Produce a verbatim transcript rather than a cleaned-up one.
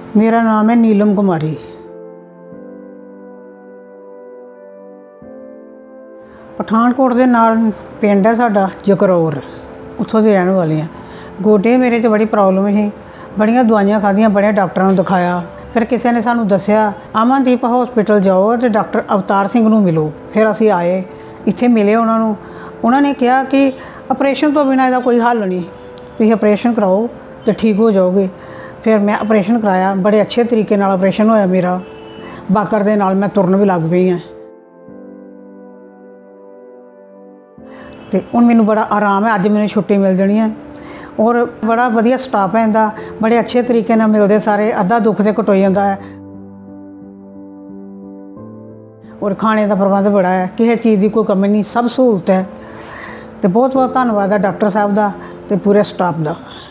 मेरा नाम है नीलम कुमारी। पठानकोट के नाल पिंड है साडा जकरौर, उत्थों की रहने वाली हाँ। गोडे मेरे च बड़ी प्रॉब्लम ही, बड़ियां दवाइयां खादियां, बड़े डॉक्टरों को दिखाया। फिर किसी ने सानू दसिया अमनदीप हॉस्पिटल जाओ तो डॉक्टर अवतार सिंह नूं मिलो। फिर असी आए, इत्थे मिले उन्होंने। उन्होंने कहा कि ऑपरेशन तो बिना इसका कोई हल नहीं, तुसीं ऑपरेशन कराओ तो ठीक हो जाओगे। फिर मैं ऑपरेशन कराया, बड़े अच्छे तरीके नाल ऑपरेशन होया मेरा। बाकर दे नाल मैं तुरन भी लग पई हाँ। तो हुण मैनूं बड़ा आराम है, अज मैनूं छुट्टी मिल जानी है। और बड़ा वधिया स्टाफ है इनका, बड़े अच्छे तरीके नाल मिलते सारे, अद्धा दुख तो घट हो जाता है। और खाने का प्रबंध बड़ा है, किसी चीज़ की कोई कमी नहीं, सब सहूलत है। तो बहुत बहुत धन्नवाद है डॉक्टर साहब का तो पूरे स्टाफ का।